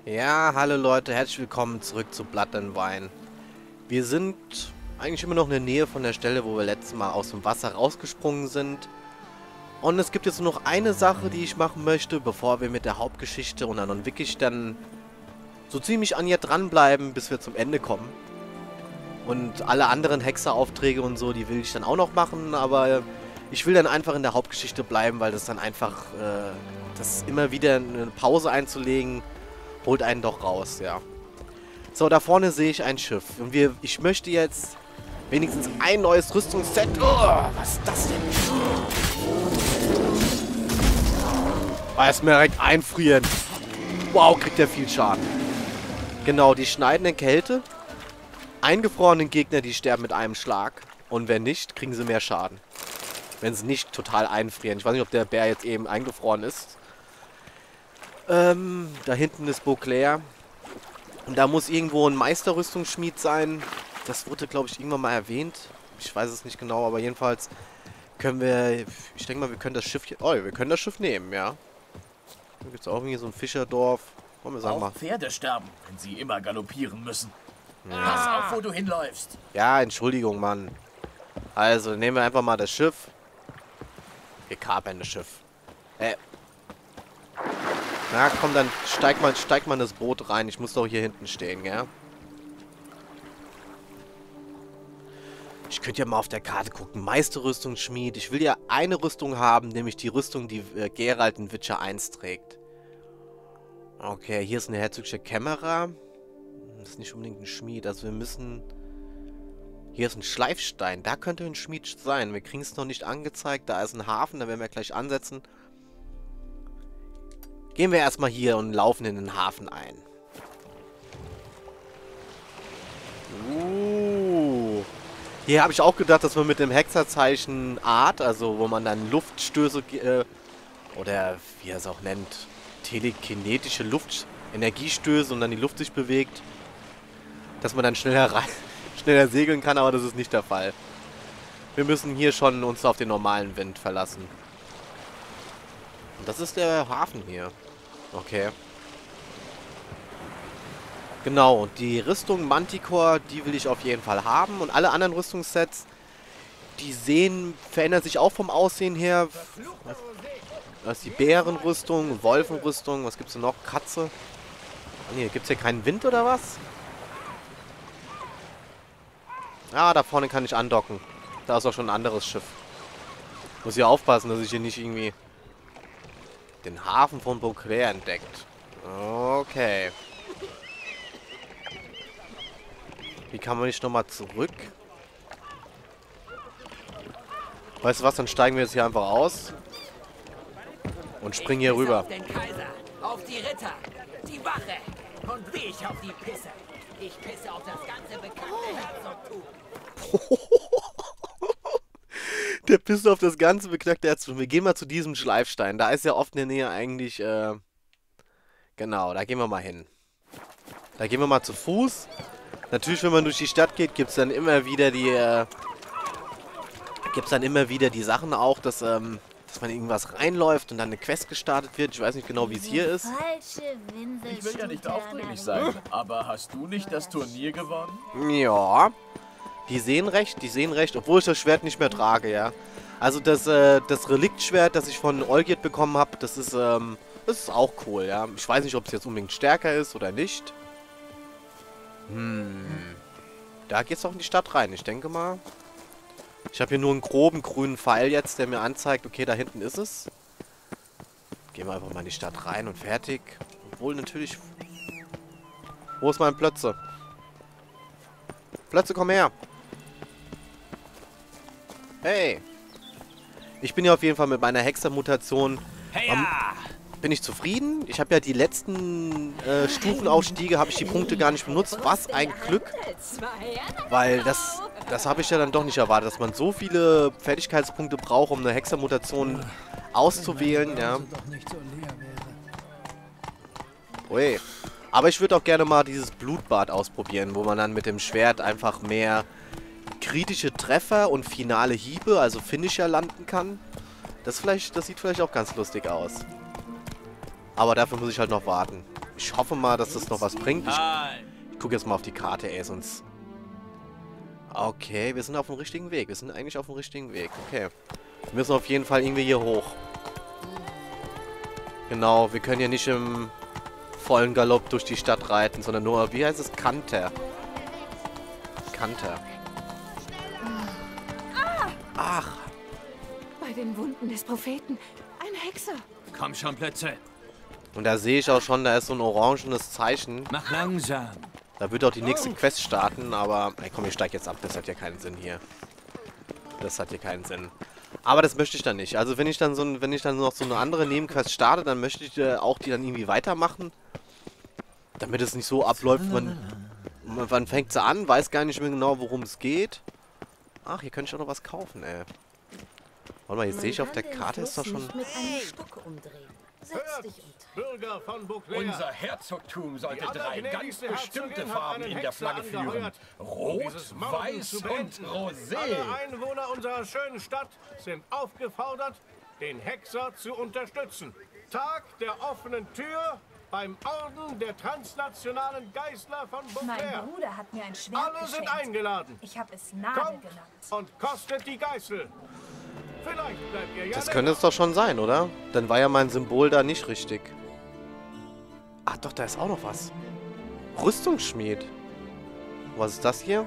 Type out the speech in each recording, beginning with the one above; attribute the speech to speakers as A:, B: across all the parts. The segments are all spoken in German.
A: Ja, hallo Leute, herzlich willkommen zurück zu Blood and Wine. Wir sind eigentlich immer noch in der Nähe von der Stelle, wo wir letztes Mal aus dem Wasser rausgesprungen sind. Und es gibt jetzt nur noch eine Sache, die ich machen möchte, bevor wir mit der Hauptgeschichte und dann wirklich dann so ziemlich an ihr dranbleiben, bis wir zum Ende kommen. Und alle anderen Hexeraufträge und so, die will ich dann auch noch machen, aber ich will dann einfach in der Hauptgeschichte bleiben, weil das dann einfach, das immer wieder eine Pause einzulegen, holt einen doch raus, ja. So, da vorne sehe ich ein Schiff. Und ich möchte jetzt wenigstens ein neues Rüstungsset. Oh, was ist das denn? Oh, erstmal direkt einfrieren. Wow, kriegt der viel Schaden. Genau, die schneidende Kälte. Eingefrorenen Gegner, die sterben mit einem Schlag. Und wenn nicht, kriegen sie mehr Schaden. Wenn sie nicht total einfrieren. Ich weiß nicht, ob der Bär jetzt eben eingefroren ist. Da hinten ist Beauclair. Und da muss irgendwo ein Meisterrüstungsschmied sein. Das wurde, glaube ich, irgendwann mal erwähnt. Ich weiß es nicht genau, aber jedenfalls können wir... Ich denke mal, wir können das Schiff hier... Oh, wir können das Schiff nehmen, ja. Da gibt es auch irgendwie so ein Fischerdorf. Komm, wir sagen mal.
B: Auch Pferde sterben, wenn sie immer galoppieren müssen. Ja. Pass auf, wo du hinläufst.
A: Ja, Entschuldigung, Mann. Also, nehmen wir einfach mal das Schiff. Wir kapern das Schiff. Na komm, dann steig mal in das Boot rein. Ich muss doch hier hinten stehen, gell? Ich könnte ja mal auf der Karte gucken. Meisterrüstungsschmied. Ich will ja eine Rüstung haben, nämlich die Rüstung, die Geralt in Witcher 1 trägt. Okay, hier ist eine herzogliche Kämmerer. Das ist nicht unbedingt ein Schmied. Also wir müssen... Hier ist ein Schleifstein. Da könnte ein Schmied sein. Wir kriegen es noch nicht angezeigt. Da ist ein Hafen. Da werden wir gleich ansetzen. Gehen wir erstmal hier und laufen in den Hafen ein. Hier habe ich auch gedacht, dass man mit dem Hexerzeichen Art, also wo man dann Luftstöße, oder wie er es auch nennt, telekinetische Energiestöße und dann die Luft sich bewegt, dass man dann schneller segeln kann, aber das ist nicht der Fall. Wir müssen hier schon uns auf den normalen Wind verlassen. Und das ist der Hafen hier. Okay. Genau, und die Rüstung Manticore, die will ich auf jeden Fall haben. Und alle anderen Rüstungssets, die verändern sich auch vom Aussehen her. Das ist die Bärenrüstung, Wolfenrüstung, was gibt's denn noch? Katze. Oh nee, gibt's hier keinen Wind oder was? Ah, da vorne kann ich andocken. Da ist auch schon ein anderes Schiff. Muss hier aufpassen, dass ich hier nicht irgendwie den Hafen von Beauclair entdeckt. Okay. Wie kann man nicht nochmal zurück? Weißt du was, dann steigen wir jetzt hier einfach aus. Und springen hier rüber.
C: Auf den Kaiser, auf die Ritter, die Wache und wie ich auf die pisse. Ich pisse auf das ganze bekannte Herzogtum.
A: Der pisst auf das ganze beknackte Herzogtum. Wir gehen mal zu diesem Schleifstein. Da ist ja oft in der Nähe eigentlich, genau, da gehen wir mal hin. Da gehen wir mal zu Fuß. Natürlich, wenn man durch die Stadt geht, gibt es dann immer wieder die Sachen auch, dass man irgendwas reinläuft und dann eine Quest gestartet wird. Ich weiß nicht genau, wie es hier ist.
B: Ich will ja nicht aufdringlich sein, aber hast du nicht das Turnier gewonnen?
A: Ja. Die sehen recht, obwohl ich das Schwert nicht mehr trage, ja. Also das Reliktschwert, das ich von Olgierd bekommen habe, das ist auch cool, ja. Ich weiß nicht, ob es jetzt unbedingt stärker ist oder nicht. Da geht's auch in die Stadt rein, ich denke mal. Ich habe hier nur einen groben grünen Pfeil jetzt, der mir anzeigt, okay, da hinten ist es. Gehen wir einfach mal in die Stadt rein und fertig. Obwohl natürlich... Wo ist mein Plötze? Plötze, komm her! Hey! Ich bin ja auf jeden Fall mit meiner Hexermutation... Bin ich zufrieden? Ich habe ja die letzten Stufenaufstiege, habe ich die Punkte gar nicht benutzt. Was ein Glück! Weil das habe ich ja dann doch nicht erwartet, dass man so viele Fertigkeitspunkte braucht, um eine Hexermutation auszuwählen, ja. Ui. Aber ich würde auch gerne mal dieses Blutbad ausprobieren, wo man dann mit dem Schwert einfach mehr kritische Treffer und finale Hiebe, also Finisher, landen kann. Das sieht vielleicht auch ganz lustig aus. Aber dafür muss ich halt noch warten. Ich hoffe mal, dass das noch was bringt. Ich gucke jetzt mal auf die Karte, ey, sonst... Okay, wir sind auf dem richtigen Weg. Wir sind eigentlich auf dem richtigen Weg. Okay. Wir müssen auf jeden Fall irgendwie hier hoch. Genau, wir können ja nicht im vollen Galopp durch die Stadt reiten, sondern nur, wie heißt es? Kanter. Kanter. Ach.
D: Bei den Wunden des Propheten. Ein Hexer.
E: Komm schon, Plötze.
A: Und da sehe ich auch schon, da ist so ein orangenes Zeichen.
E: Mach langsam.
A: Da wird auch die nächste Quest starten, aber... Ey, komm, ich steige jetzt ab. Das hat ja keinen Sinn hier. Das hat hier keinen Sinn. Aber das möchte ich dann nicht. Also wenn ich dann noch so eine andere Nebenquest starte, dann möchte ich auch die dann irgendwie weitermachen. Damit es nicht so abläuft, wann fängt sie an, weiß gar nicht mehr genau, worum es geht. Ach, hier könnte ich auch noch was kaufen, ey. Warte mal, hier sehe ich auf der Karte, ist doch schon...
D: Mit einem Stock umdrehen. Setz dich
F: Bürger von Beauclair.
B: Unser Herzogtum sollte
F: Die
B: drei ganz
F: allergnädigste
B: bestimmte
F: Herzogin hat
B: Farben
F: einen
B: in der
F: Hexer
B: Flagge führen.
F: angeheuert,
B: Rot,
F: dieses Morden
B: Weiß
F: zu
B: und
F: beenden.
B: Rosé.
F: Alle Einwohner unserer schönen Stadt sind aufgefordert, den Hexer zu unterstützen. Tag der offenen Tür beim Orden der transnationalen Geißler von
D: Mein
F: Beauclair.
D: Bruder hat mir ein Schwert
F: Alle sind
D: geschenkt.
F: eingeladen.
D: Ich habe es Nadel
F: Kommt
D: genannt.
F: und kostet die Geißel. Vielleicht bleibt ihr ja
A: Das
F: länger.
A: könnte es doch schon sein, oder? Dann war ja mein Symbol da nicht richtig. Ach doch, da ist auch noch was. Rüstungsschmied. Was ist das hier?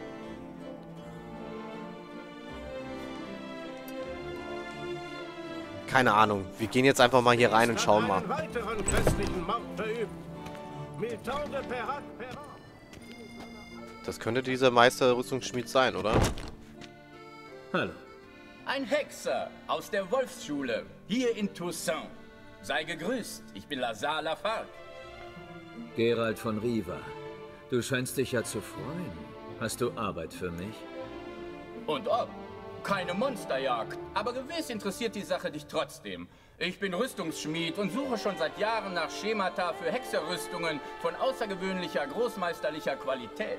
A: Keine Ahnung. Wir gehen jetzt einfach mal hier rein und schauen mal.
F: Einen weiteren christlichen Mord verübt. Milton de Perrac.
A: Das könnte dieser Meister Rüstungsschmied sein, oder?
E: Hallo.
B: Ein Hexer aus der Wolfsschule, hier in Toussaint. Sei gegrüßt, ich bin Lazare Lafargue.
E: Gerald von Riva. Du scheinst dich ja zu freuen. Hast du Arbeit für mich?
B: Und ob? Keine Monsterjagd, aber gewiss interessiert die Sache dich trotzdem. Ich bin Rüstungsschmied und suche schon seit Jahren nach Schemata für Hexerrüstungen von außergewöhnlicher, großmeisterlicher Qualität.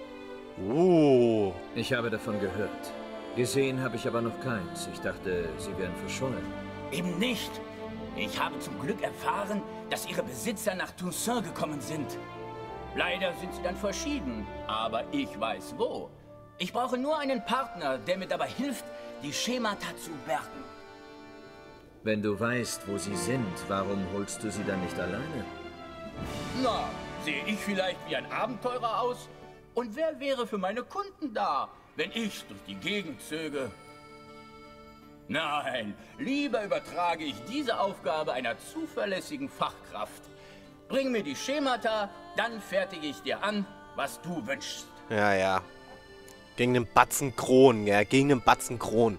E: Ich habe davon gehört. Gesehen habe ich aber noch keins. Ich dachte, sie wären verschollen.
B: Eben nicht. Ich habe zum Glück erfahren, dass ihre Besitzer nach Toussaint gekommen sind. Leider sind sie dann verschieden, aber ich weiß wo. Ich brauche nur einen Partner, der mir dabei hilft, die Schemata zu bergen.
E: Wenn du weißt, wo sie sind, warum holst du sie dann nicht alleine?
B: Na, sehe ich vielleicht wie ein Abenteurer aus? Und wer wäre für meine Kunden da, wenn ich durch die Gegend zöge? Nein, lieber übertrage ich diese Aufgabe einer zuverlässigen Fachkraft. Bring mir die Schemata, dann fertige ich dir an, was du wünschst.
A: Ja, ja. Gegen den Batzen Kron, ja. Gegen den Batzen Kron.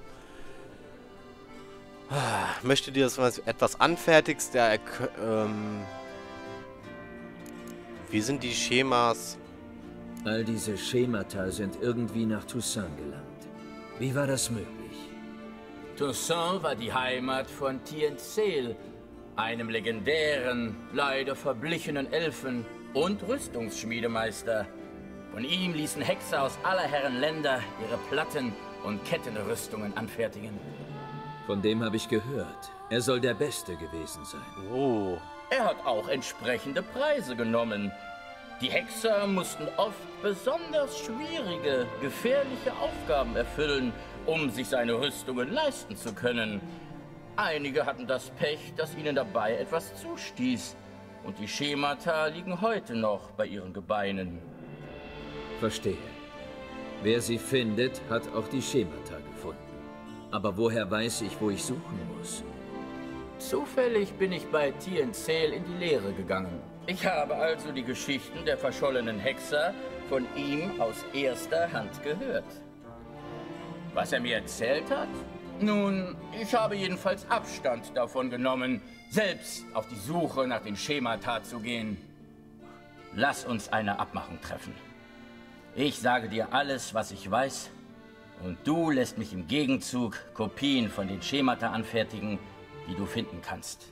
A: Möchte dir das etwas anfertigst? Ja, wie sind die Schemas?
E: All diese Schemata sind irgendwie nach Toussaint gelangt. Wie war das möglich?
B: Toussaint war die Heimat von Tientzel, einem legendären, leider verblichenen Elfen- und Rüstungsschmiedemeister. Von ihm ließen Hexer aus aller Herren Länder ihre Platten- und Kettenrüstungen anfertigen.
E: Von dem habe ich gehört. Er soll der Beste gewesen sein.
A: Oh.
B: Er hat auch entsprechende Preise genommen. Die Hexer mussten oft besonders schwierige, gefährliche Aufgaben erfüllen, um sich seine Rüstungen leisten zu können. Einige hatten das Pech, dass ihnen dabei etwas zustieß. Und die Schemata liegen heute noch bei ihren Gebeinen.
E: Verstehe. Wer sie findet, hat auch die Schemata gefunden. Aber woher weiß ich, wo ich suchen muss?
B: Zufällig bin ich bei Tientzel in die Lehre gegangen. Ich habe also die Geschichten der verschollenen Hexer von ihm aus erster Hand gehört. Was er mir erzählt hat? Nun, ich habe jedenfalls Abstand davon genommen, selbst auf die Suche nach den Schemata zu gehen. Lass uns eine Abmachung treffen. Ich sage dir alles, was ich weiß, und du lässt mich im Gegenzug Kopien von den Schemata anfertigen, die du finden kannst.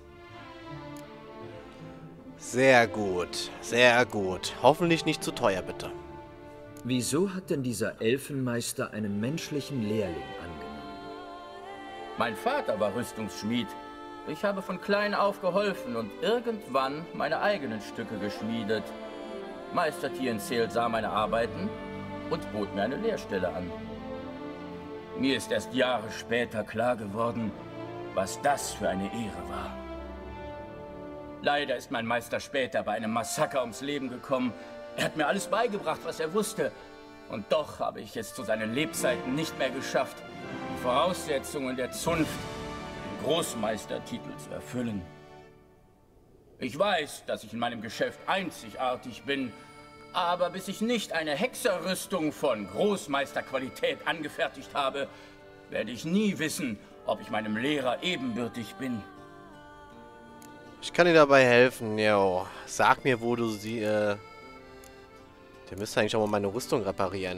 A: Sehr gut. Sehr gut. Hoffentlich nicht zu teuer, bitte.
E: Wieso hat denn dieser Elfenmeister einen menschlichen Lehrling angenommen?
B: Mein Vater war Rüstungsschmied. Ich habe von klein auf geholfen und irgendwann meine eigenen Stücke geschmiedet. Meister Tiensel sah meine Arbeiten und bot mir eine Lehrstelle an. Mir ist erst Jahre später klar geworden, was das für eine Ehre war. Leider ist mein Meister später bei einem Massaker ums Leben gekommen. Er hat mir alles beigebracht, was er wusste. Und doch habe ich es zu seinen Lebzeiten nicht mehr geschafft, die Voraussetzungen der Zunft, den Großmeistertitel zu erfüllen. Ich weiß, dass ich in meinem Geschäft einzigartig bin, aber bis ich nicht eine Hexerrüstung von Großmeisterqualität angefertigt habe, werde ich nie wissen, ob ich meinem Lehrer ebenbürtig bin.
A: Ich kann dir dabei helfen, jo. Sag mir, wo du sie, Der müsste eigentlich auch mal meine Rüstung reparieren,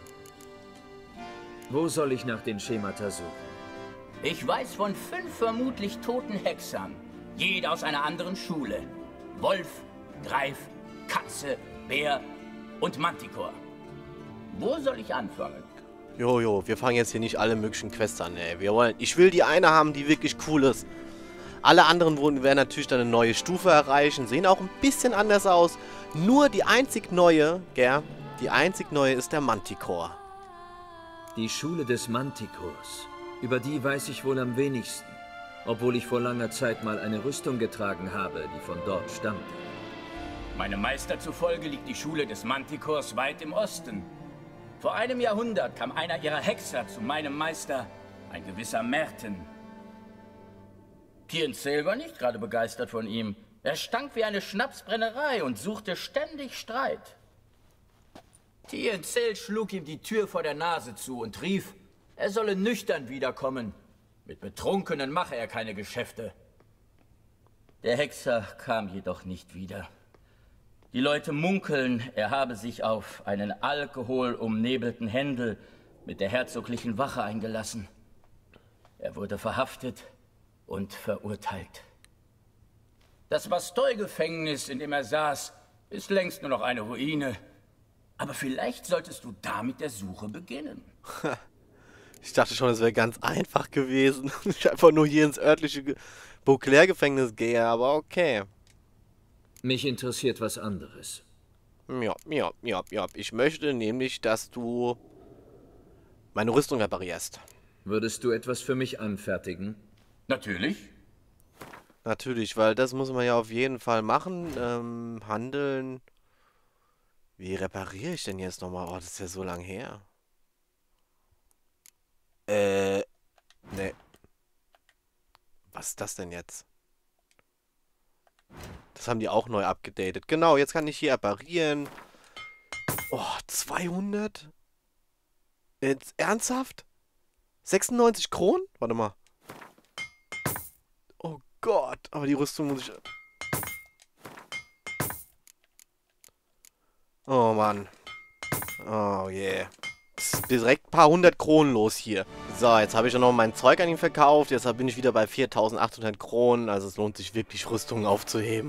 E: Wo soll ich nach den Schemata suchen?
B: Ich weiß von 5 vermutlich toten Hexern. Jeder aus einer anderen Schule. Wolf, Greif, Katze, Bär und Manticore. Wo soll ich anfangen?
A: Jojo, wir fangen jetzt hier nicht alle möglichen Quests an, Ich will die eine haben, die wirklich cool ist. Alle anderen werden natürlich dann eine neue Stufe erreichen, sehen auch ein bisschen anders aus. Nur die einzig neue, die einzig neue ist der Manticore.
E: Die Schule des Manticores. Über die weiß ich wohl am wenigsten. Obwohl ich vor langer Zeit mal eine Rüstung getragen habe, die von dort stammte.
B: Meinem Meister zufolge liegt die Schule des Manticores weit im Osten. Vor einem Jahrhundert kam einer ihrer Hexer zu meinem Meister, ein gewisser Merten. Tiensel war nicht gerade begeistert von ihm. Er stank wie eine Schnapsbrennerei und suchte ständig Streit. Tiensel schlug ihm die Tür vor der Nase zu und rief, er solle nüchtern wiederkommen. Mit Betrunkenen mache er keine Geschäfte. Der Hexer kam jedoch nicht wieder. Die Leute munkeln, er habe sich auf einen alkoholumnebelten Händel mit der herzoglichen Wache eingelassen. Er wurde verhaftet und verurteilt. Das Bastei-Gefängnis, in dem er saß, ist längst nur noch eine Ruine. Aber vielleicht solltest du da mit der Suche beginnen.
A: Ich dachte schon, es wäre ganz einfach gewesen. Ich einfach nur hier ins örtliche Beauclair-Gefängnis gehe, aber okay.
E: Mich interessiert was anderes.
A: Ja. Ich möchte nämlich, dass du meine Rüstung reparierst.
E: Würdest du etwas für mich anfertigen?
B: Natürlich.
A: Natürlich, weil das muss man ja auf jeden Fall machen. Handeln. Wie repariere ich denn jetzt nochmal? Oh, das ist ja so lang her. Ne. Was ist das denn jetzt? Das haben die auch neu abgedatet. Genau, jetzt kann ich hier reparieren. Oh, 200? Jetzt ernsthaft? 96 Kronen? Warte mal. Oh Gott, aber die Rüstung muss ich... Oh Mann. Oh yeah. Das ist direkt ein paar 100 Kronen los hier. So, jetzt habe ich ja noch mein Zeug an ihn verkauft. Jetzt bin ich wieder bei 4.800 Kronen. Also es lohnt sich wirklich, Rüstungen aufzuheben.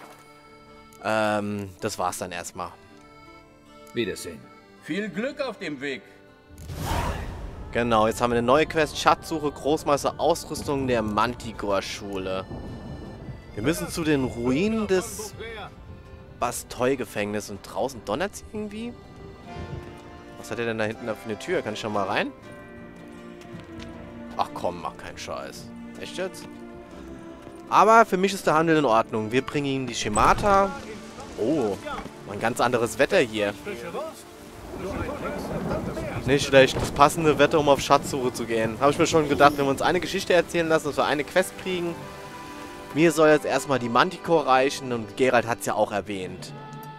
A: Das war's dann erstmal.
E: Wiedersehen.
B: Viel Glück auf dem Weg.
A: Genau, jetzt haben wir eine neue Quest. Schatzsuche, Großmeister, Ausrüstung der Manticore-Schule. Wir müssen zu den Ruinen des Bastei-Gefängnisses. Und draußen donnert es irgendwie. Was hat er denn da hinten für eine Tür? Kann ich schon mal rein? Ach komm, mach keinen Scheiß. Echt jetzt? Aber für mich ist der Handel in Ordnung. Wir bringen ihm die Schemata. Oh, ein ganz anderes Wetter hier. Nicht schlecht. Das passende Wetter, um auf Schatzsuche zu gehen. Habe ich mir schon gedacht, wenn wir uns eine Geschichte erzählen lassen, dass wir eine Quest kriegen. Mir soll jetzt erstmal die Manticore reichen und Geralt hat es ja auch erwähnt.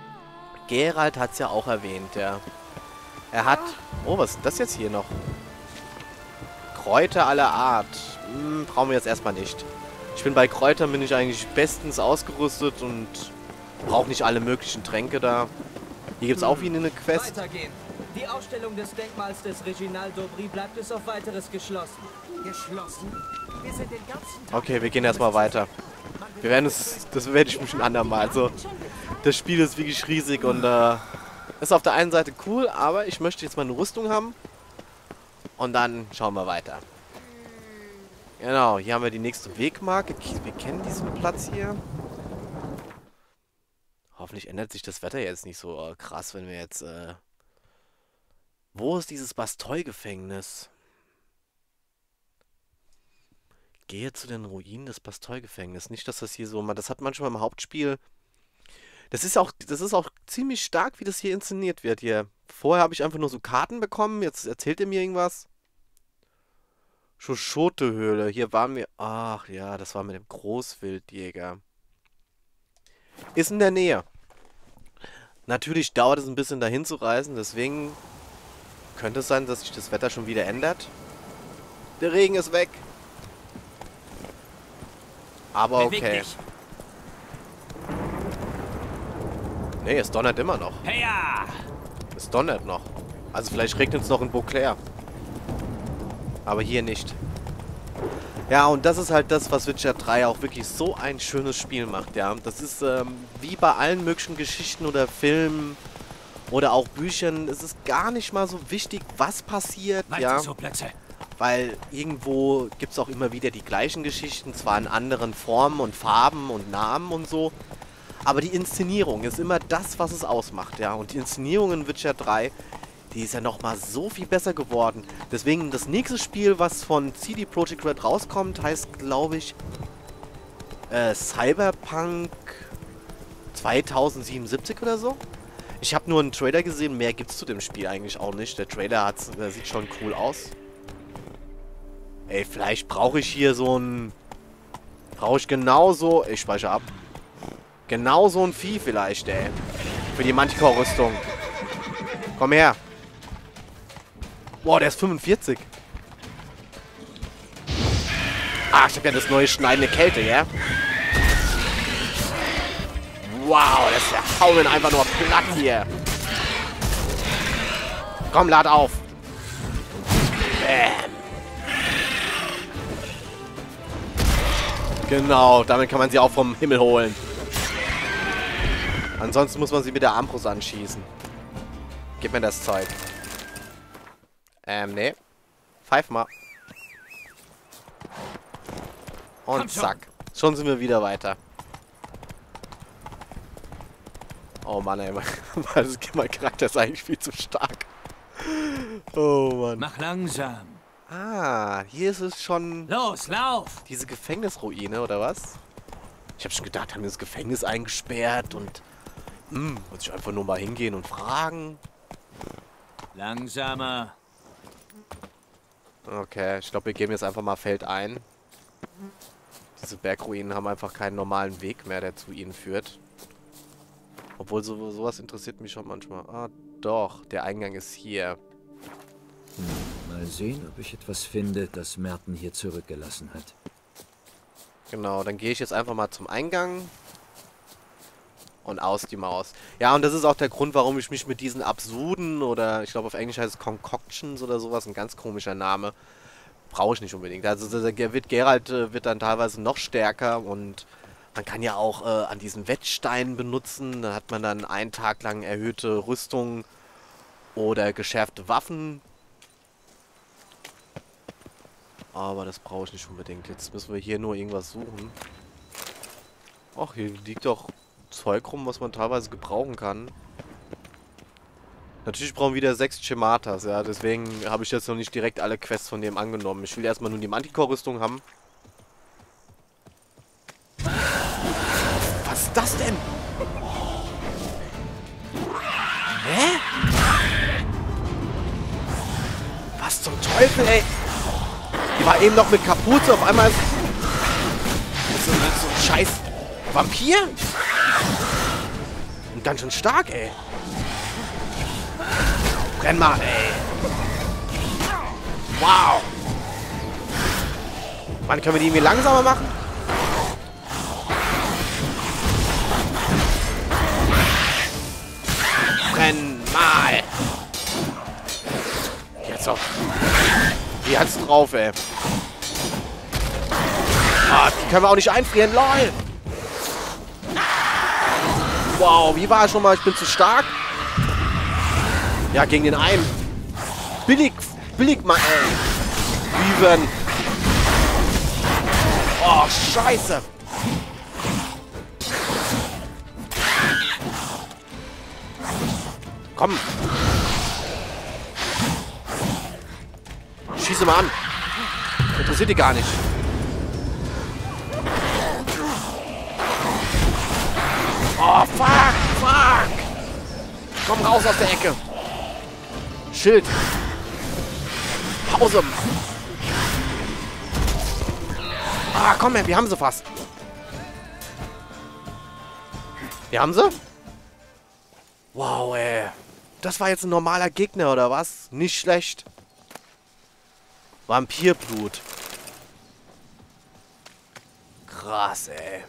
A: Ja. Er hat... Oh, was ist das jetzt hier noch? Kräuter aller Art. Brauchen wir jetzt erstmal nicht. Ich bin bei Kräutern bin ich eigentlich bestens ausgerüstet und brauche nicht alle möglichen Tränke da. Hier gibt es auch wieder eine Quest.
G: Weitergehen. Die Ausstellung des Denkmals des Reginald d'Aubry bleibt bis auf weiteres geschlossen.
C: Geschlossen? Wir sind den ganzen Tag...
A: Okay, wir gehen erstmal weiter. Wir werden es... Das werde ich mich ein andermal. Also, das Spiel ist wirklich riesig und ist auf der einen Seite cool, aber ich möchte jetzt mal eine Rüstung haben. Und dann schauen wir weiter. Genau, hier haben wir die nächste Wegmarke. Wir kennen diesen Platz hier. Hoffentlich ändert sich das Wetter jetzt nicht so krass, wenn wir jetzt... Wo ist dieses Bastei-Gefängnis? Gehe zu den Ruinen des Bastei-Gefängnisses. Nicht, dass das hier so... Das hat manchmal im Hauptspiel... Das ist auch ziemlich stark, wie das hier inszeniert wird hier. Vorher habe ich einfach nur so Karten bekommen. Jetzt erzählt er mir irgendwas. Shoshote-Höhle. Hier waren wir... Ach ja, das war mit dem Großwildjäger. Ist in der Nähe. Natürlich dauert es ein bisschen dahin zu reisen. Deswegen könnte es sein, dass sich das Wetter schon wieder ändert. Der Regen ist weg. Aber okay. Nee, es donnert immer noch.
C: Heya!
A: Es donnert noch. Also vielleicht regnet es noch in Beauclair. Aber hier nicht. Ja, und das ist halt das, was Witcher 3 auch wirklich so ein schönes Spiel macht, ja. Das ist wie bei allen möglichen Geschichten oder Filmen oder auch Büchern. Es ist gar nicht mal so wichtig, was passiert, ja. Weil irgendwo gibt es auch immer wieder die gleichen Geschichten, zwar in anderen Formen und Farben und Namen und so. Aber die Inszenierung ist immer das, was es ausmacht, ja. Und die Inszenierung in Witcher 3... Die ist ja nochmal so viel besser geworden. Deswegen das nächste Spiel, was von CD Projekt Red rauskommt, heißt, glaube ich, Cyberpunk 2077 oder so. Ich habe nur einen Trailer gesehen, mehr gibt es zu dem Spiel eigentlich auch nicht. Der Trailer sieht schon cool aus. Ey, vielleicht brauche ich hier so ein... Brauche ich genauso... Ich speichere ab. Genau so ein Vieh vielleicht, ey. Für die Manticore-Rüstung. Komm her. Boah, der ist 45. Ah, ich hab ja das neue schneidende Kälte, ja? Wow, das ist ja Haulen einfach nur platt hier. Komm, lad auf. Bam. Genau, damit kann man sie auch vom Himmel holen. Ansonsten muss man sie mit der Armbrust anschießen. Gib mir das Zeug. Nee. Pfeif mal. Und zack. Schon sind wir wieder weiter. Oh Mann, ey. Mein Charakter ist eigentlich viel zu stark. Oh Mann.
C: Mach langsam.
A: Ah, hier ist es schon...
C: Los, lauf!
A: Diese Gefängnisruine, oder was? Ich habe schon gedacht, haben wir das Gefängnis eingesperrt und... muss ich einfach nur mal hingehen und fragen.
C: Langsamer.
A: Okay, ich glaube, wir geben jetzt einfach mal Feld ein. Diese Bergruinen haben einfach keinen normalen Weg mehr, der zu ihnen führt. Obwohl, sowas interessiert mich schon manchmal. Ah, doch, der Eingang ist hier.
E: Mal sehen, ob ich etwas finde, das Merten hier zurückgelassen hat.
A: Genau, dann gehe ich jetzt einfach mal zum Eingang. Und aus die Maus. Ja, und das ist auch der Grund, warum ich mich mit diesen absurden oder ich glaube auf Englisch heißt es Concoctions oder sowas, ein ganz komischer Name, brauche ich nicht unbedingt. Also Geralt wird dann teilweise noch stärker und man kann ja auch an diesen Wettsteinen benutzen. Da hat man dann einen Tag lang erhöhte Rüstung oder geschärfte Waffen. Aber das brauche ich nicht unbedingt. Jetzt müssen wir hier nur irgendwas suchen. Ach, hier liegt doch Zeug rum, was man teilweise gebrauchen kann. Natürlich brauchen wir wieder 6 Schematas, ja. Deswegen habe ich jetzt noch nicht direkt alle Quests von dem angenommen. Ich will erstmal nur die Manticore-Rüstung haben. Was ist das denn? Hä? Was zum Teufel, ey? Die war eben noch mit Kapuze, auf einmal ist so ein scheiß Vampir? Und ganz schön stark, ey. Brenn mal, ey. Wow. Mann, können wir die irgendwie langsamer machen? Brenn mal. Jetzt doch. Die hat's drauf, ey. Ah, die können wir auch nicht einfrieren, lol. Wow, wie war es schon mal? Ich bin zu stark. Ja, gegen den einen. Billig mal, ey. Riven. Oh, Scheiße. Komm. Schieße mal an. Interessiert die gar nicht. Oh, fuck, fuck. Komm raus aus der Ecke. Schild. Pause. Ah, komm her, wir haben sie fast. Wir haben sie? Wow, ey. Das war jetzt ein normaler Gegner, oder was? Nicht schlecht. Vampirblut. Krass, ey.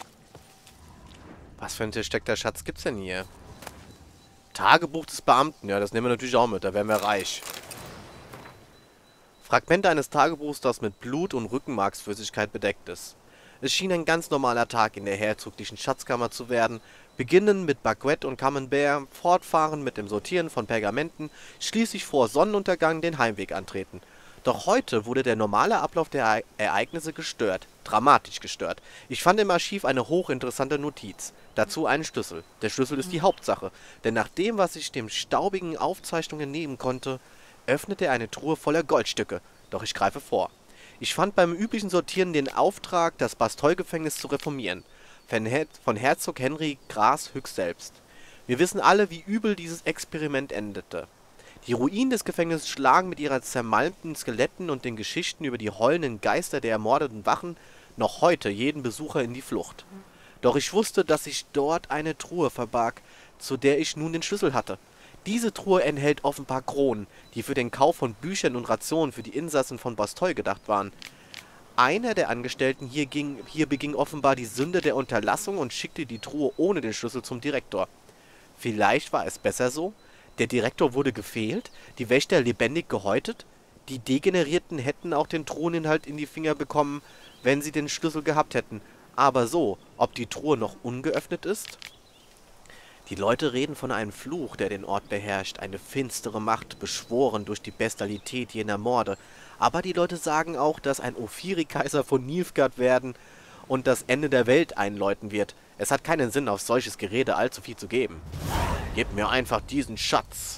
A: Was für ein versteckter Schatz gibt's denn hier? Tagebuch des Beamten. Ja, das nehmen wir natürlich auch mit. Da werden wir reich. Fragmente eines Tagebuchs, das mit Blut und Rückenmarksflüssigkeit bedeckt ist. Es schien ein ganz normaler Tag in der herzoglichen Schatzkammer zu werden, beginnen mit Baguette und Camembert, fortfahren mit dem Sortieren von Pergamenten, schließlich vor Sonnenuntergang den Heimweg antreten. Doch heute wurde der normale Ablauf der Ereignisse gestört, dramatisch gestört. Ich fand im Archiv eine hochinteressante Notiz, dazu einen Schlüssel. Der Schlüssel ist die Hauptsache, denn nach dem, was ich dem staubigen Aufzeichnungen nehmen konnte, öffnete er eine Truhe voller Goldstücke. Doch ich greife vor. Ich fand beim üblichen Sortieren den Auftrag, das Bastei-Gefängnis zu reformieren. Von Herzog Henry Gras höchst selbst. Wir wissen alle, wie übel dieses Experiment endete. Die Ruinen des Gefängnisses schlagen mit ihren zermalmten Skeletten und den Geschichten über die heulenden Geister der ermordeten Wachen noch heute jeden Besucher in die Flucht. Doch ich wusste, dass sich dort eine Truhe verbarg, zu der ich nun den Schlüssel hatte. Diese Truhe enthält offenbar Kronen, die für den Kauf von Büchern und Rationen für die Insassen von Bastei gedacht waren. Einer der Angestellten hier beging offenbar die Sünde der Unterlassung und schickte die Truhe ohne den Schlüssel zum Direktor. Vielleicht war es besser so? Der Direktor wurde gefehlt, die Wächter lebendig gehäutet? Die Degenerierten hätten auch den Truheninhalt in die Finger bekommen, wenn sie den Schlüssel gehabt hätten. Aber so, ob die Truhe noch ungeöffnet ist? Die Leute reden von einem Fluch, der den Ort beherrscht, eine finstere Macht, beschworen durch die Bestialität jener Morde. Aber die Leute sagen auch, dass ein Ophiri-Kaiser von Nilfgaard werden und das Ende der Welt einläuten wird. Es hat keinen Sinn, auf solches Gerede allzu viel zu geben. Gib mir einfach diesen Schatz.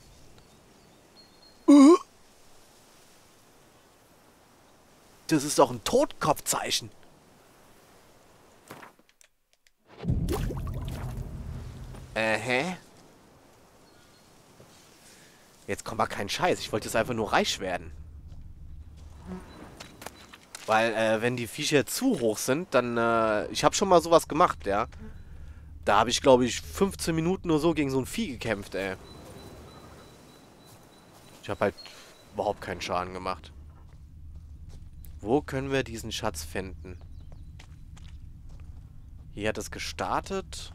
A: Das ist doch ein Totkopfzeichen. Hä? Jetzt kommt mal kein Scheiß. Ich wollte jetzt einfach nur reich werden. Weil, wenn die Viecher zu hoch sind, dann, ich habe schon mal sowas gemacht, ja. Da habe ich, glaube ich, 15 Minuten nur so gegen so ein Vieh gekämpft, ey. Ich habe halt überhaupt keinen Schaden gemacht. Wo können wir diesen Schatz finden? Hier hat es gestartet.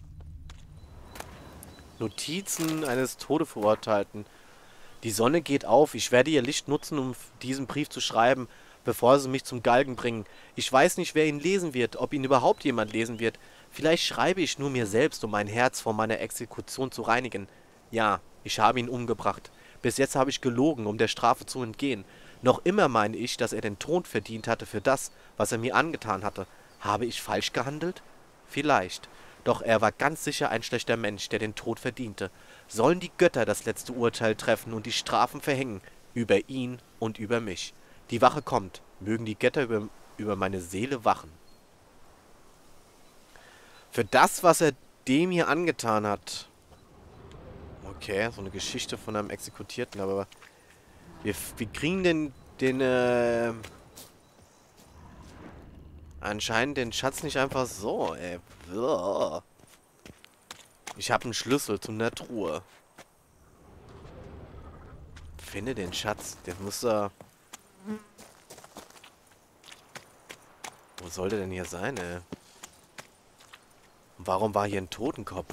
A: Notizen eines Todesverurteilten. Die Sonne geht auf. Ich werde ihr Licht nutzen, um diesen Brief zu schreiben, bevor sie mich zum Galgen bringen. Ich weiß nicht, wer ihn lesen wird, ob ihn überhaupt jemand lesen wird. Vielleicht schreibe ich nur mir selbst, um mein Herz vor meiner Exekution zu reinigen. Ja, ich habe ihn umgebracht. Bis jetzt habe ich gelogen, um der Strafe zu entgehen. Noch immer meine ich, dass er den Tod verdient hatte für das, was er mir angetan hatte. Habe ich falsch gehandelt? Vielleicht. Doch er war ganz sicher ein schlechter Mensch, der den Tod verdiente. Sollen die Götter das letzte Urteil treffen und die Strafen verhängen, über ihn und über mich. Die Wache kommt. Mögen die Götter über meine Seele wachen. Für das, was er dem hier angetan hat. Okay, so eine Geschichte von einem Exekutierten, aber wir kriegen anscheinend den Schatz nicht einfach so, ey. Ich habe einen Schlüssel zu einer Truhe. Finde den Schatz. Der muss da... Wo soll der denn hier sein, ey? Und warum war hier ein Totenkopf?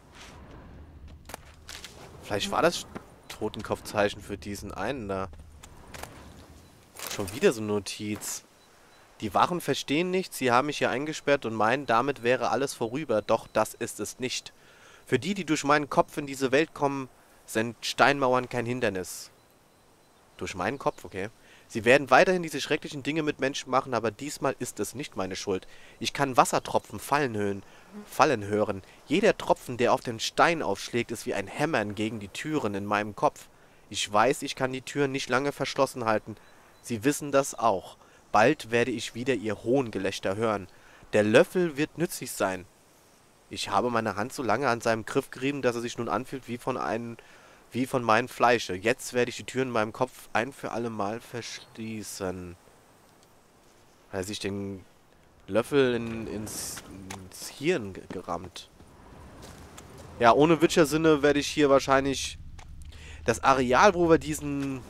A: Vielleicht war das Totenkopfzeichen für diesen einen da. Schon wieder so eine Notiz. Die Wachen verstehen nichts, sie haben mich hier eingesperrt und meinen, damit wäre alles vorüber. Doch das ist es nicht. Für die, die durch meinen Kopf in diese Welt kommen, sind Steinmauern kein Hindernis. Durch meinen Kopf, okay. Sie werden weiterhin diese schrecklichen Dinge mit Menschen machen, aber diesmal ist es nicht meine Schuld. Ich kann Wassertropfen fallen hören. Jeder Tropfen, der auf den Stein aufschlägt, ist wie ein Hämmern gegen die Türen in meinem Kopf. Ich weiß, ich kann die Türen nicht lange verschlossen halten. Sie wissen das auch. Bald werde ich wieder ihr Hohngelächter hören. Der Löffel wird nützlich sein. Ich habe meine Hand so lange an seinem Griff gerieben, dass er sich nun anfühlt wie von meinem Fleische. Jetzt werde ich die Türen in meinem Kopf ein für alle Mal verschließen. Hat er sich den Löffel ins Hirn gerammt. Ja, ohne Witcher-Sinne werde ich hier wahrscheinlich das Areal, wo wir diesen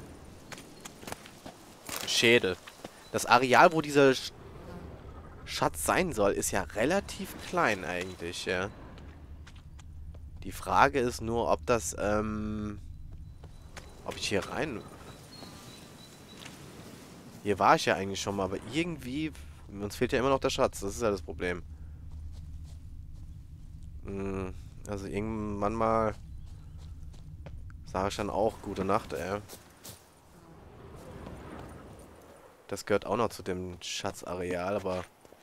A: Schädel, das Areal, wo dieser Schatz sein soll, ist ja relativ klein eigentlich, ja. Die Frage ist nur, ob das, ob ich hier rein... Hier war ich ja eigentlich schon mal, aber irgendwie... Uns fehlt ja immer noch der Schatz, das ist ja das Problem. Also irgendwann mal... Sage ich dann auch gute Nacht, ey. Das gehört auch noch zu dem Schatzareal, aber...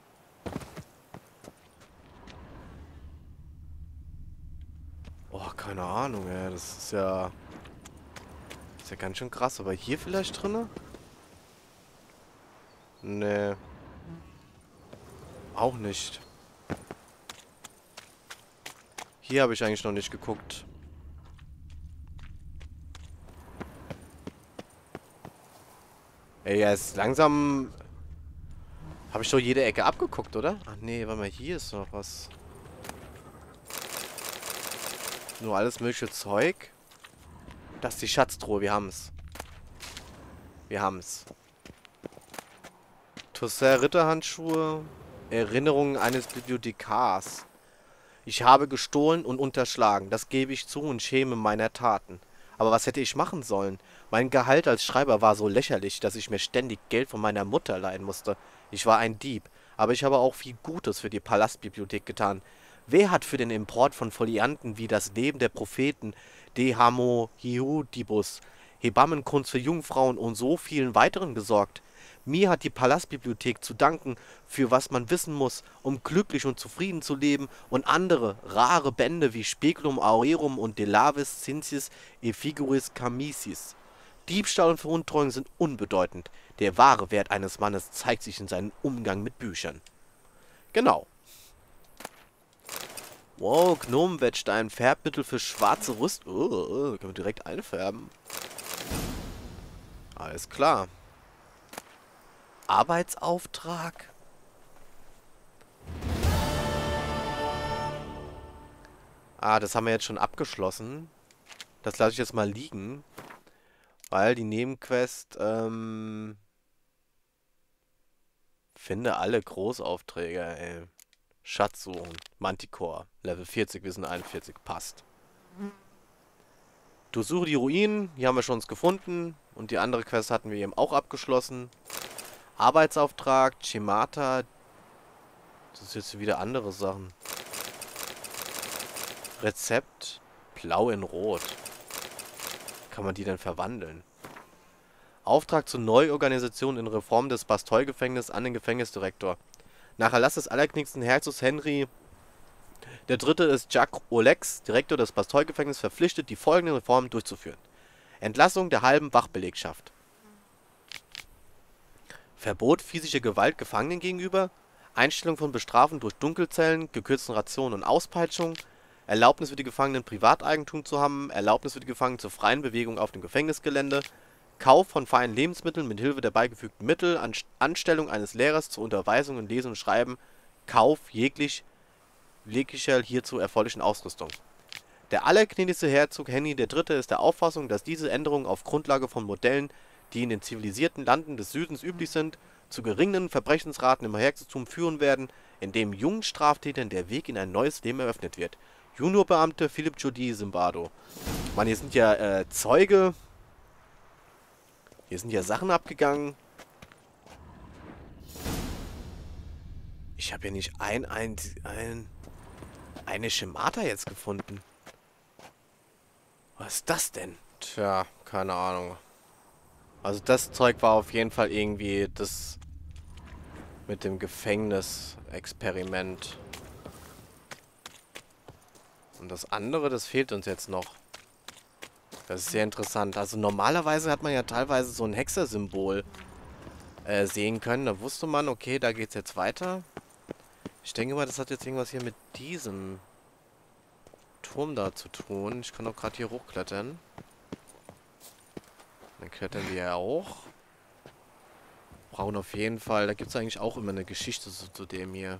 A: Oh, keine Ahnung, ey. Das ist ja... Ist ja ganz schön krass. Aber hier vielleicht drinne? Nee. Auch nicht. Hier habe ich eigentlich noch nicht geguckt. Ey, jetzt langsam... Habe ich doch jede Ecke abgeguckt, oder? Ach nee, warte mal, hier ist noch was. Nur alles mögliche Zeug. Das ist die Schatztruhe, wir haben's. Wir haben's. Toussaint Ritterhandschuhe. Erinnerungen eines Bibliothekars. Ich habe gestohlen und unterschlagen. Das gebe ich zu und schäme meiner Taten. Aber was hätte ich machen sollen? Mein Gehalt als Schreiber war so lächerlich, dass ich mir ständig Geld von meiner Mutter leihen musste. Ich war ein Dieb, aber ich habe auch viel Gutes für die Palastbibliothek getan. Wer hat für den Import von Folianten wie das Leben der Propheten, De Hamo Hiudibus, Hebammenkunst für Jungfrauen und so vielen weiteren gesorgt? Mir hat die Palastbibliothek zu danken, für was man wissen muss, um glücklich und zufrieden zu leben, und andere rare Bände wie Speculum Aureum und De Lavis Cinciis e Figuris Camisis. Diebstahl und Veruntreuung sind unbedeutend. Der wahre Wert eines Mannes zeigt sich in seinem Umgang mit Büchern. Genau. Wow, Gnomenwettstein, Färbmittel für schwarze Rüst. Können wir direkt einfärben. Alles klar. Arbeitsauftrag. Ah, das haben wir jetzt schon abgeschlossen. Das lasse ich jetzt mal liegen. Weil die Nebenquest, finde alle Großaufträge, ey. Schatz suchen. Manticore. Level 40, wir sind 41. Passt. Durchsuche die Ruinen. Hier haben wir schon uns gefunden. Und die andere Quest hatten wir eben auch abgeschlossen. Arbeitsauftrag. Chimata. Das ist jetzt wieder andere Sachen. Rezept. Blau in Rot. Kann man die denn verwandeln? Auftrag zur Neuorganisation in Reform des Bastei-Gefängnisses an den Gefängnisdirektor. Nach Erlass des allergnädigsten Herzogs Henry III. Ist Jacques Olex, Direktor des Bastei-Gefängnisses, verpflichtet, die folgenden Reformen durchzuführen. Entlassung der halben Wachbelegschaft. Verbot physischer Gewalt Gefangenen gegenüber. Einstellung von Bestrafung durch Dunkelzellen, gekürzten Rationen und Auspeitschung. Erlaubnis für die Gefangenen, Privateigentum zu haben. Erlaubnis für die Gefangenen zur freien Bewegung auf dem Gefängnisgelände. Kauf von feinen Lebensmitteln mit Hilfe der beigefügten Mittel. Anstellung eines Lehrers zur Unterweisung in Lesen und Schreiben. Kauf jeglicher hierzu erforderlichen Ausrüstung. Der allergnädigste Herzog Henry III. Ist der Auffassung, dass diese Änderungen auf Grundlage von Modellen, die in den zivilisierten Landen des Südens üblich sind, zu geringen Verbrechensraten im Herzogtum führen werden, indem jungen Straftätern der Weg in ein neues Leben eröffnet wird. Juniorbeamte Philipp Jody Zimbardo. Mann, hier sind ja Zeuge. Hier sind ja Sachen abgegangen. Ich habe ja nicht eine Schemata jetzt gefunden. Was ist das denn? Tja, keine Ahnung. Also das Zeug war auf jeden Fall irgendwie das mit dem Gefängnisexperiment. Und das andere, das fehlt uns jetzt noch. Das ist sehr interessant. Also normalerweise hat man ja teilweise so ein Hexer-Symbol sehen können. Da wusste man, okay, da geht's jetzt weiter. Ich denke mal, das hat jetzt irgendwas hier mit diesem Turm da zu tun. Ich kann auch gerade hier hochklettern. Dann klettern wir ja auch. Brauchen auf jeden Fall. Da gibt es eigentlich auch immer eine Geschichte zu dem hier.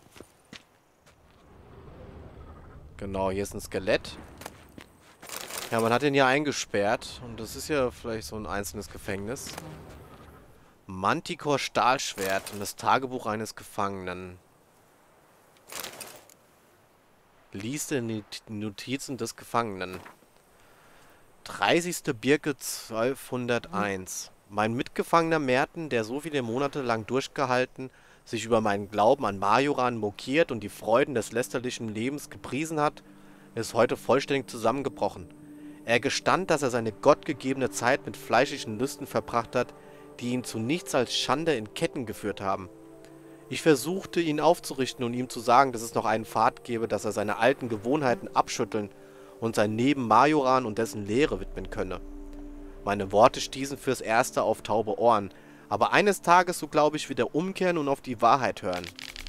A: Genau, hier ist ein Skelett. Ja, man hat ihn ja eingesperrt. Und das ist ja vielleicht so ein einzelnes Gefängnis. Manticore Stahlschwert und das Tagebuch eines Gefangenen. Lies die Notizen des Gefangenen. 30. Birke 1201. Mein Mitgefangener Merten, der so viele Monate lang durchgehalten, sich über meinen Glauben an Majoran mokiert und die Freuden des lästerlichen Lebens gepriesen hat, ist heute vollständig zusammengebrochen. Er gestand, dass er seine gottgegebene Zeit mit fleischlichen Lüsten verbracht hat, die ihn zu nichts als Schande in Ketten geführt haben. Ich versuchte, ihn aufzurichten und ihm zu sagen, dass es noch einen Pfad gebe, dass er seine alten Gewohnheiten abschütteln und sein Leben Majoran und dessen Lehre widmen könne. Meine Worte stießen fürs Erste auf taube Ohren, aber eines Tages, so glaube ich, wird er umkehren und auf die Wahrheit hören.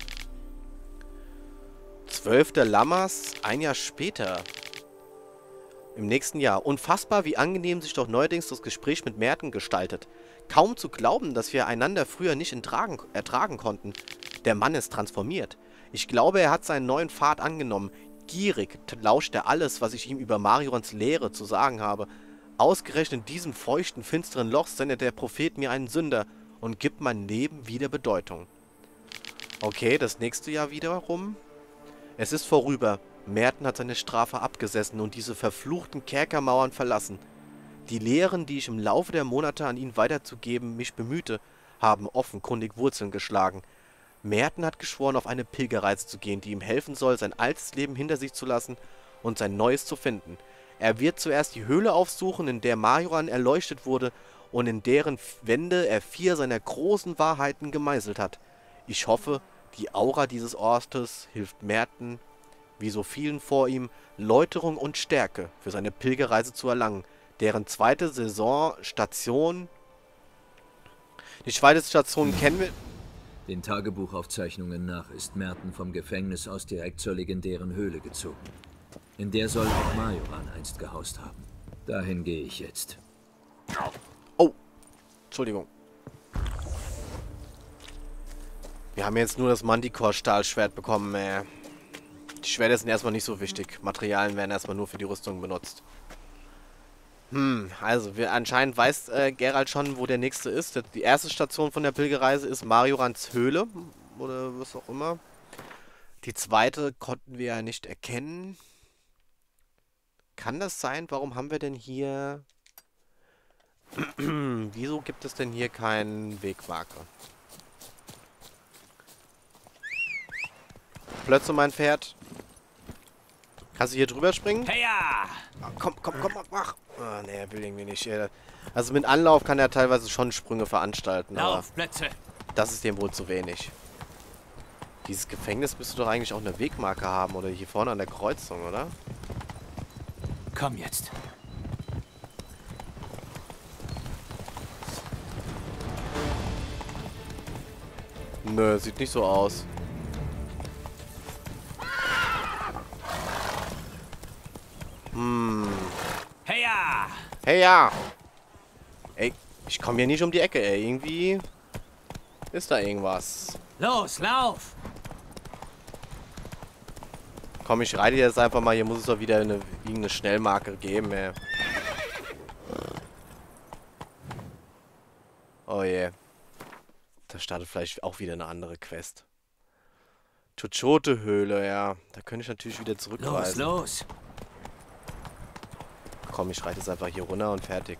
A: 12. Lammers, ein Jahr später. Im nächsten Jahr. Unfassbar, wie angenehm sich doch neuerdings das Gespräch mit Merten gestaltet. Kaum zu glauben, dass wir einander früher nicht ertragen konnten. Der Mann ist transformiert. Ich glaube, er hat seinen neuen Pfad angenommen. Gierig lauscht er alles, was ich ihm über Marions Lehre zu sagen habe. Ausgerechnet in diesem feuchten, finsteren Loch sendet der Prophet mir einen Sünder und gibt meinem Leben wieder Bedeutung. Okay, das nächste Jahr wiederum. Es ist vorüber. Merten hat seine Strafe abgesessen und diese verfluchten Kerkermauern verlassen. Die Lehren, die ich im Laufe der Monate an ihn weiterzugeben mich bemühte, haben offenkundig Wurzeln geschlagen. Merten hat geschworen, auf eine Pilgerreise zu gehen, die ihm helfen soll, sein altes Leben hinter sich zu lassen und sein neues zu finden. Er wird zuerst die Höhle aufsuchen, in der Majoran erleuchtet wurde und in deren Wände er 4 seiner großen Wahrheiten gemeißelt hat. Ich hoffe, die Aura dieses Ortes hilft Merten, wie so vielen vor ihm, Läuterung und Stärke für seine Pilgerreise zu erlangen, deren zweite Station kennen wir.
E: Den Tagebuchaufzeichnungen nach ist Merten vom Gefängnis aus direkt zur legendären Höhle gezogen. In der soll auch Majoran einst gehaust haben. Dahin gehe ich jetzt.
A: Oh, Entschuldigung. Wir haben jetzt nur das Manticore-Stahlschwert bekommen, Die Schwerter sind erstmal nicht so wichtig. Materialien werden erstmal nur für die Rüstung benutzt. Also, anscheinend weiß Geralt schon, wo der nächste ist. Die erste Station von der Pilgerreise ist Majorans Höhle. Oder was auch immer. Die zweite konnten wir ja nicht erkennen. Kann das sein? Warum haben wir denn hier... Wieso gibt es denn hier keinen Wegmarker? Plötze, mein Pferd. Kannst du hier drüber springen?
C: Hey ja!
A: Komm, mach. Oh, ne, er will irgendwie nicht. Also mit Anlauf kann er teilweise schon Sprünge veranstalten, aber
C: Laufplätze!
A: das ist dem wohl zu wenig. Dieses Gefängnis müsste doch eigentlich auch eine Wegmarke haben, oder hier vorne an der Kreuzung, oder?
C: Komm jetzt.
A: Nö, sieht nicht so aus.
C: Hey ja!
A: Hey ja! Ey, ich komme hier nicht um die Ecke, ey. Irgendwie ist da irgendwas.
C: Los, lauf!
A: Komm, ich reite jetzt einfach mal. Hier muss es doch wieder irgendeine Schnellmarke geben, ey. Oh je. Da startet vielleicht auch wieder eine andere Quest. Chochote-Höhle, ja. Da könnte ich natürlich wieder zurückreisen.
C: Los!
A: Komm, ich reite jetzt einfach hier runter und fertig.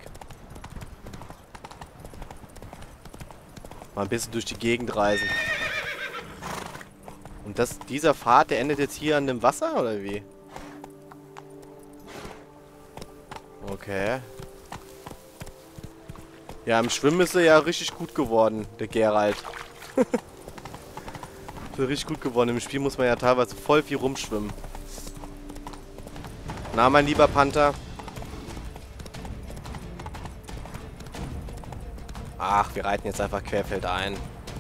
A: Mal ein bisschen durch die Gegend reisen. Und dieser Pfad, der endet jetzt hier an dem Wasser, oder wie? Okay. Ja, im Schwimmen ist er ja richtig gut geworden, der Geralt. Ist er richtig gut geworden. Im Spiel muss man ja teilweise voll viel rumschwimmen. Na, mein lieber Panther. Ach, wir reiten jetzt einfach querfeldein.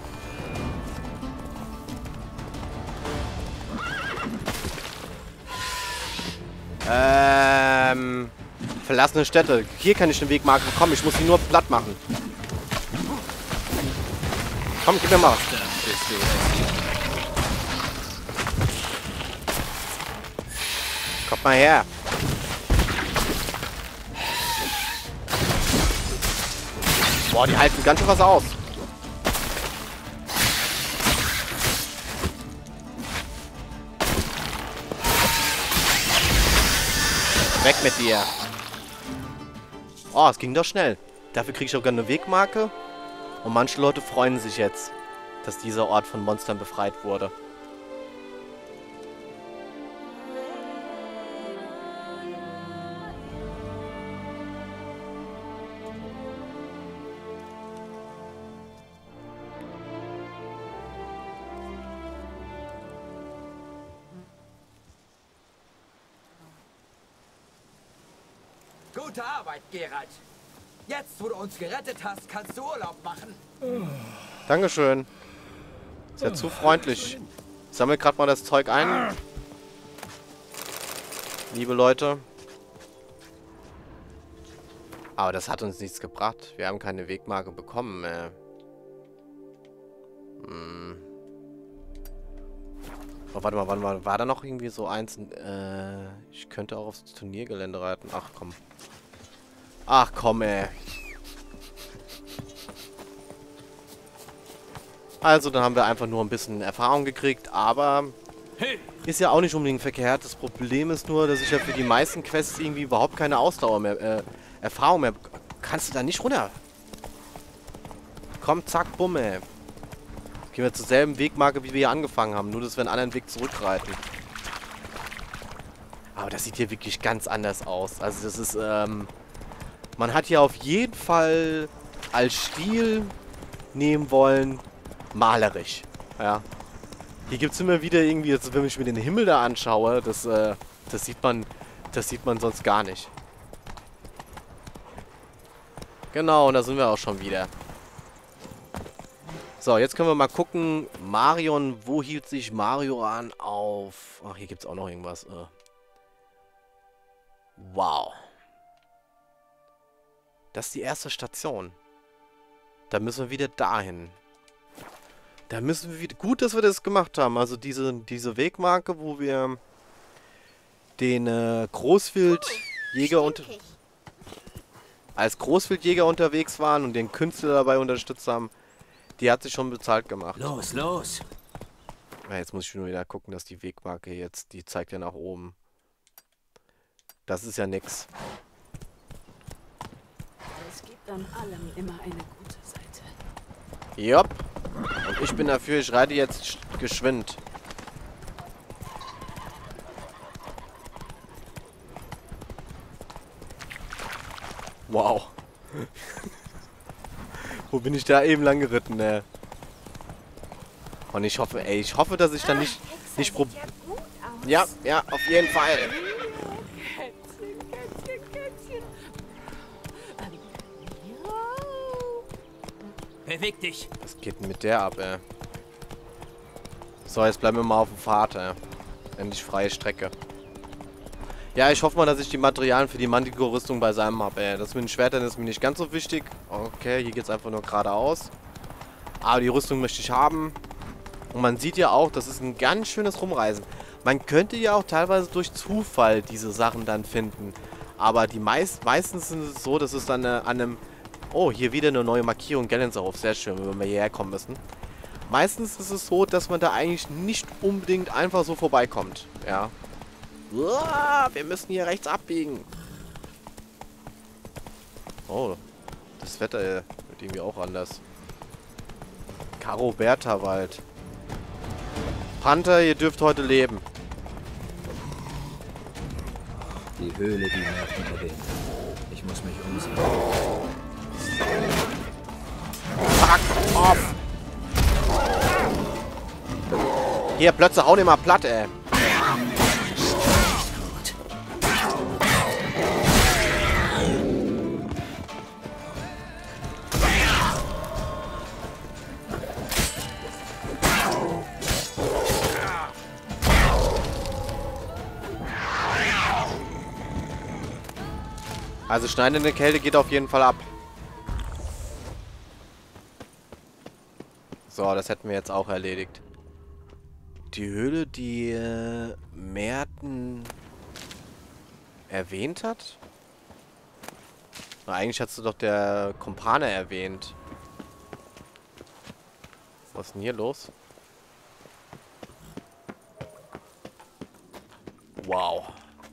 A: Verlassene Städte. Hier kann ich den Wegmarken bekommen. Ich muss sie nur platt machen. Komm, gib mir mal. Kommt mal her. Boah, die halten ganz schön was aus. Weg mit dir. Oh, es ging doch schnell. Dafür kriege ich sogar eine Wegmarke. Und manche Leute freuen sich jetzt, dass dieser Ort von Monstern befreit wurde.
C: Gute Arbeit, Geralt. Jetzt, wo du uns gerettet hast, kannst du Urlaub machen.
A: Dankeschön. Ist ja zu freundlich. Ich sammle gerade mal das Zeug ein. Liebe Leute. Aber das hat uns nichts gebracht. Wir haben keine Wegmarke bekommen. Oh, warte mal. War da noch irgendwie so eins? Ich könnte auch aufs Turniergelände reiten. Ach komm, ey. Also, dann haben wir einfach nur ein bisschen Erfahrung gekriegt, aber ist ja auch nicht unbedingt verkehrt. Das Problem ist nur, dass ich ja für die meisten Quests irgendwie überhaupt keine Ausdauer mehr, Erfahrung mehr... Kannst du da nicht runter? Komm, zack, bumm, ey. Gehen wir zur selben Wegmarke, wie wir hier angefangen haben. Nur, dass wir einen anderen Weg zurückreiten. Aber das sieht hier wirklich ganz anders aus. Also, das ist, man hat hier auf jeden Fall als Stil nehmen wollen, malerisch. Ja. Hier gibt es immer wieder irgendwie, jetzt, wenn ich mir den Himmel da anschaue, das sieht man sonst gar nicht. Genau, und da sind wir auch schon wieder. So, jetzt können wir mal gucken. Marion, wo hielt sich Majoran auf? Ach, hier gibt es auch noch irgendwas. Wow. Das ist die erste Station. Da müssen wir wieder dahin. Da müssen wir wieder... Gut, dass wir das gemacht haben. Also diese Wegmarke, wo wir den Großwildjäger als Großwildjäger unterwegs waren und den Künstler dabei unterstützt haben, die hat sich schon bezahlt gemacht.
C: Los, los!
A: Ja, jetzt muss ich nur wieder gucken, dass die Wegmarke jetzt, die zeigt ja nach oben. Das ist ja nix.
D: Es gibt an allem immer eine gute Seite.
A: Jopp. Und ich bin dafür, ich reite jetzt geschwind. Wow. Wo bin ich da eben lang geritten, ne? Und ich hoffe, dass ich dann nicht Ja, auf jeden Fall.
C: Beweg dich!
A: Was geht denn mit der ab, ey? So, jetzt bleiben wir mal auf dem Pfad, ey. Endlich freie Strecke. Ja, ich hoffe mal, dass ich die Materialien für die Manticore-Rüstung beisammen habe, ey. Das mit den Schwertern ist mir nicht ganz so wichtig. Okay, hier geht es einfach nur geradeaus. Aber die Rüstung möchte ich haben. Und man sieht ja auch, das ist ein ganz schönes Rumreisen. Man könnte ja auch teilweise durch Zufall diese Sachen dann finden. Aber die meistens sind es so, dass es dann an einem... Oh, hier wieder eine neue Markierung, Gellenserhof. Sehr schön, wenn wir hierher kommen müssen. Meistens ist es so, dass man da eigentlich nicht unbedingt einfach so vorbeikommt. Ja. Uah, wir müssen hier rechts abbiegen. Oh, das Wetter wird irgendwie auch anders. Karo-Bertha-Wald. Panther, ihr dürft heute leben.
E: Die Höhle, die Merken erwähnt. Ich muss mich umsehen.
A: Off! Hier, Plötze, hau den mal platt, ey. Also schneidende Kälte geht auf jeden Fall ab. So, das hätten wir jetzt auch erledigt. Die Höhle, die Merten erwähnt hat? Na, eigentlich hat sie doch der Kumpane erwähnt. Was ist denn hier los? Wow.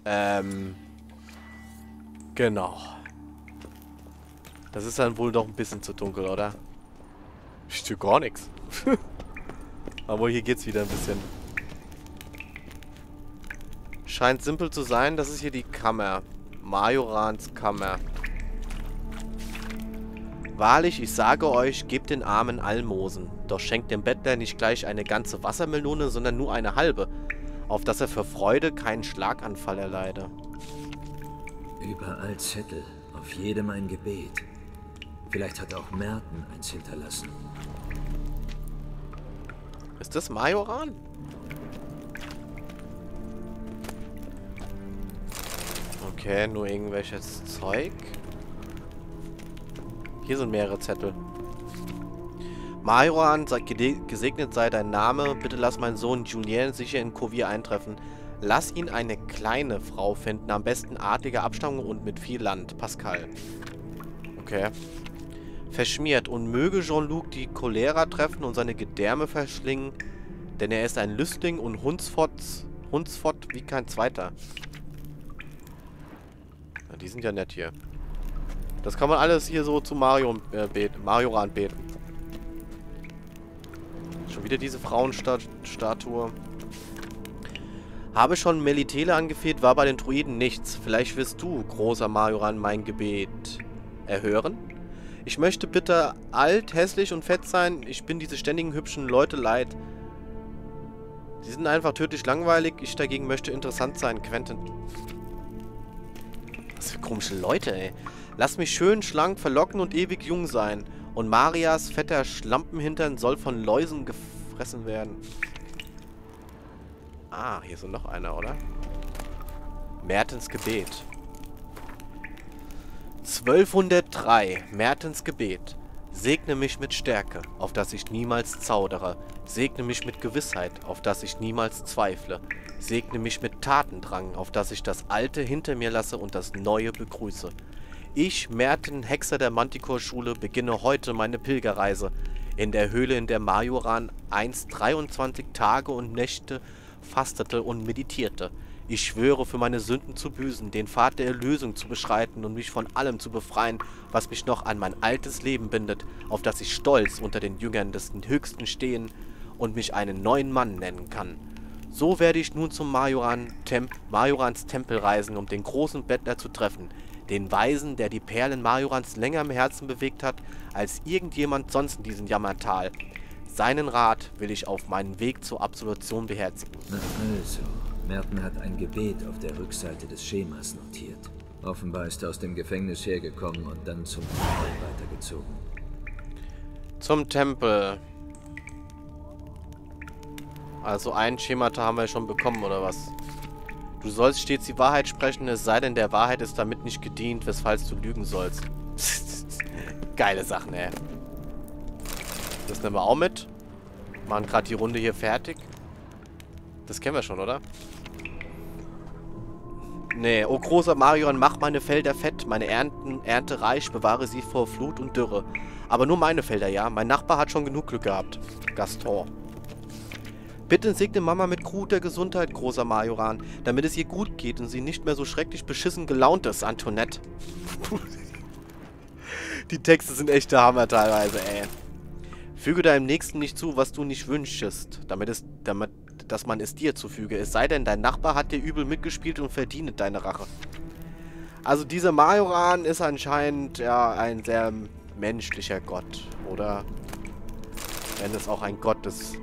A: Genau. Das ist dann wohl doch ein bisschen zu dunkel, oder? Ich tue gar nichts. Aber hier geht's wieder ein bisschen. Scheint simpel zu sein. Das ist hier die Kammer. Majorans Kammer. Wahrlich, ich sage euch, gebt den Armen Almosen. Doch schenkt dem Bettler nicht gleich eine ganze Wassermelone, sondern nur eine halbe. Auf dass er für Freude keinen Schlaganfall erleide.
E: Überall Zettel, auf jedem ein Gebet. Vielleicht hat auch Merten eins hinterlassen.
A: Ist das Majoran? Okay, nur irgendwelches Zeug. Hier sind mehrere Zettel. Majoran, gesegnet sei dein Name. Bitte lass meinen Sohn Julien sicher in Kovir eintreffen. Lass ihn eine kleine Frau finden, am besten adliger Abstammung und mit viel Land. Pascal. Okay. Verschmiert. Und möge Jean-Luc die Cholera treffen und seine Gedärme verschlingen, denn er ist ein Lüstling und Hundsfott wie kein zweiter. Ja, die sind ja nett hier. Das kann man alles hier so zu Majoran beten. Schon wieder diese Frauenstatue. Habe schon Melitele angefleht, war bei den Druiden nichts. Vielleicht wirst du, großer Majoran, mein Gebet erhören? Ich möchte bitte alt, hässlich und fett sein. Ich bin diese ständigen hübschen Leute leid. Sie sind einfach tödlich langweilig. Ich dagegen möchte interessant sein, Quentin. Was für komische Leute, ey. Lass mich schön, schlank, verlocken und ewig jung sein. Und Marias fetter Schlampenhintern soll von Läusen gefressen werden. Ah, hier ist noch einer, oder? Mertens Gebet. 1203. Mertens Gebet. Segne mich mit Stärke, auf dass ich niemals zaudere. Segne mich mit Gewissheit, auf dass ich niemals zweifle. Segne mich mit Tatendrang, auf dass ich das Alte hinter mir lasse und das Neue begrüße. Ich, Merten, Hexer der Manticore-Schule, beginne heute meine Pilgerreise. In der Höhle, in der Majoran einst 23 Tage und Nächte fastete und meditierte. Ich schwöre, für meine Sünden zu büßen, den Pfad der Erlösung zu beschreiten und mich von allem zu befreien, was mich noch an mein altes Leben bindet, auf das ich stolz unter den Jüngern des Höchsten stehen und mich einen neuen Mann nennen kann. So werde ich nun zum Majorans Tempel reisen, um den großen Bettler zu treffen, den Weisen, der die Perlen Majorans länger im Herzen bewegt hat, als irgendjemand sonst in diesem Jammertal. Seinen Rat will ich auf meinen Weg zur Absolution beherzigen.
E: Na also, Merten hat ein Gebet auf der Rückseite des Schemas notiert. Offenbar ist er aus dem Gefängnis hergekommen und dann zum Tempel weitergezogen.
A: Zum Tempel. Also ein Schemata haben wir schon bekommen, oder was? Du sollst stets die Wahrheit sprechen, es sei denn, der Wahrheit ist damit nicht gedient, wesfalls du lügen sollst. Geile Sachen, ey. Das nehmen wir auch mit. Machen gerade die Runde hier fertig. Das kennen wir schon, oder? Nee, oh großer Majoran, mach meine Felder fett, meine Ernte reich, bewahre sie vor Flut und Dürre. Aber nur meine Felder, ja? Mein Nachbar hat schon genug Glück gehabt. Gaston. Bitte segne Mama mit guter Gesundheit, großer Majoran, damit es ihr gut geht und sie nicht mehr so schrecklich beschissen gelaunt ist, Antoinette. Die Texte sind echt der Hammer teilweise, ey. Füge deinem Nächsten nicht zu, was du nicht wünschest, dass man es dir zufüge. Es sei denn, dein Nachbar hat dir übel mitgespielt und verdient deine Rache. Also dieser Majoran ist anscheinend ja ein sehr menschlicher Gott, oder? Wenn es auch ein Gott ist.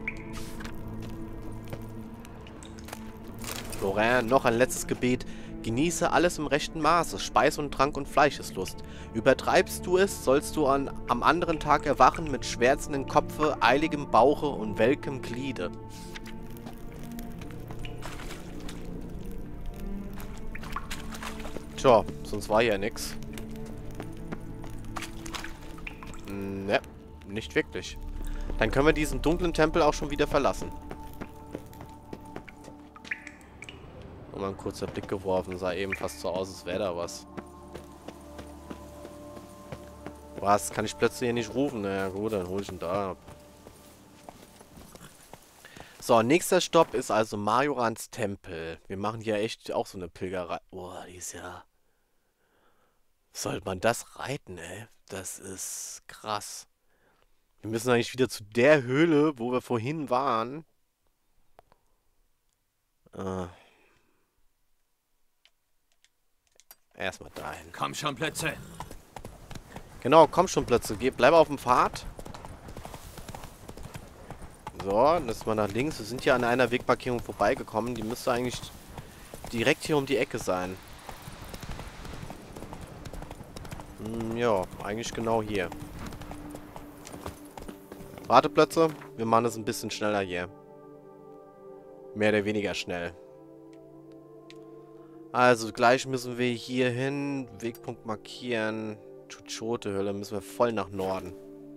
A: Lorraine, noch ein letztes Gebet. Genieße alles im rechten Maße. Speis und Trank und Fleischeslust. Übertreibst du es, sollst du am anderen Tag erwachen mit schwärzendem Kopfe, eiligem Bauche und welkem Gliede. Tja, sonst war ja nix. Ne, nicht wirklich. Dann können wir diesen dunklen Tempel auch schon wieder verlassen. Mal ein kurzer Blick geworfen, sah eben fast so aus, als wäre da was. Was? Kann ich plötzlich hier nicht rufen? Naja gut, dann hol ich ihn da ab. So, nächster Stopp ist also Majorans Tempel. Wir machen hier echt auch so eine Pilgerei. Boah, die ist ja... Sollte man das reiten, ey? Das ist krass. Wir müssen eigentlich wieder zu der Höhle, wo wir vorhin waren. Erstmal dahin.
E: Komm schon, Plätze.
A: Genau, komm schon, Plätze. Bleib auf dem Pfad. So, dann ist mal nach links. Wir sind ja an einer Wegmarkierung vorbeigekommen. Die müsste eigentlich direkt hier um die Ecke sein. Ja, eigentlich genau hier. Warteplätze. Wir machen es ein bisschen schneller hier. Mehr oder weniger schnell. Also, gleich müssen wir hier hin. Wegpunkt markieren. Chuchote-Höhle müssen wir voll nach Norden.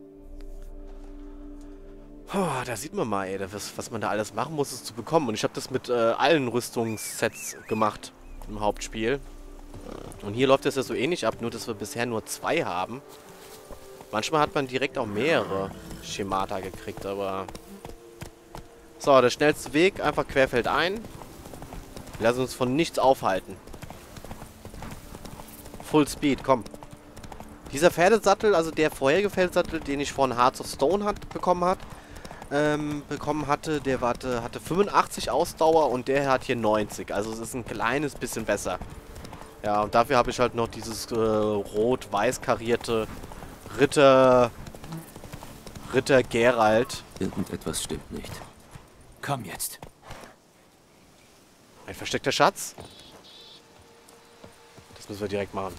A: Da sieht man mal, ey, was man da alles machen muss, es zu bekommen. Und ich habe das mit allen Rüstungssets gemacht im Hauptspiel. Und hier läuft das ja so ähnlich ab, nur dass wir bisher nur 2 haben. Manchmal hat man direkt auch mehrere Schemata gekriegt, aber... So, der schnellste Weg, einfach querfeldein. Wir lassen uns von nichts aufhalten. Full Speed, komm. Dieser Pferdesattel, also der vorherige Pferdesattel, den ich von Hearts of Stone bekommen hatte, der hatte 85 Ausdauer und der hat hier 90. Also es ist ein kleines bisschen besser. Ja, und dafür habe ich halt noch dieses rot-weiß karierte Ritter Geralt.
E: Irgendetwas stimmt nicht. Komm jetzt.
A: Ein versteckter Schatz? Das müssen wir direkt machen.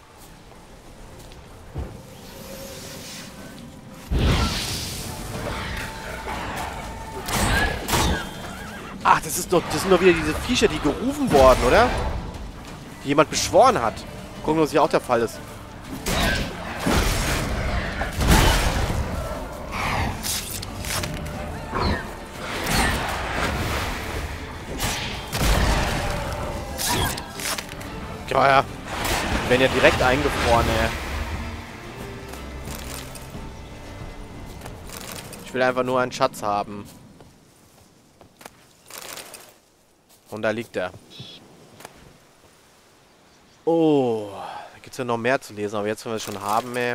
A: Ach, das sind doch wieder diese Viecher, die gerufen wurden, oder? Die jemand beschworen hat. Gucken wir, was hier auch der Fall ist. Ja, die werden ja direkt eingefroren, ey. Ich will einfach nur einen Schatz haben. Und da liegt er. Oh, da gibt es ja noch mehr zu lesen, aber jetzt, wenn wir es schon haben, ey.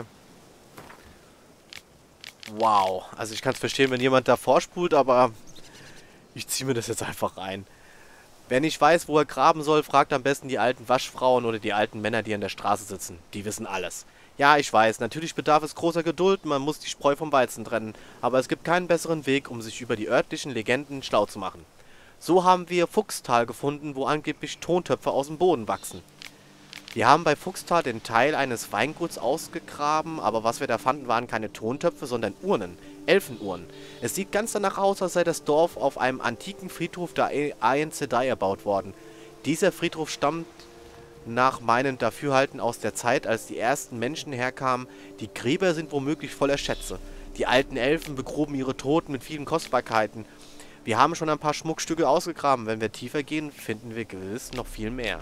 A: Wow. Also ich kann es verstehen, wenn jemand da vorspult, aber ich ziehe mir das jetzt einfach rein. Wer nicht weiß, wo er graben soll, fragt am besten die alten Waschfrauen oder die alten Männer, die an der Straße sitzen. Die wissen alles. Ja, ich weiß, natürlich bedarf es großer Geduld, man muss die Spreu vom Weizen trennen, aber es gibt keinen besseren Weg, um sich über die örtlichen Legenden schlau zu machen. So haben wir Fuchstal gefunden, wo angeblich Tontöpfe aus dem Boden wachsen. Wir haben bei Fuchstal den Teil eines Weinguts ausgegraben, aber was wir da fanden, waren keine Tontöpfe, sondern Urnen, Elfenuhren. Es sieht ganz danach aus, als sei das Dorf auf einem antiken Friedhof der Aen Sedai erbaut worden. Dieser Friedhof stammt nach meinem Dafürhalten aus der Zeit, als die ersten Menschen herkamen. Die Gräber sind womöglich voller Schätze. Die alten Elfen begruben ihre Toten mit vielen Kostbarkeiten. Wir haben schon ein paar Schmuckstücke ausgegraben. Wenn wir tiefer gehen, finden wir gewiss noch viel mehr.